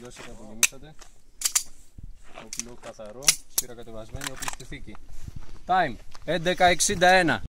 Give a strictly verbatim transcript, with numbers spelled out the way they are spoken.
καλώς ήρθατε που γεμίσατε. Όπλο καθαρό, σφύρα κατεβασμένη, όπλη στη θήκη. Time έντεκα εξήντα ένα.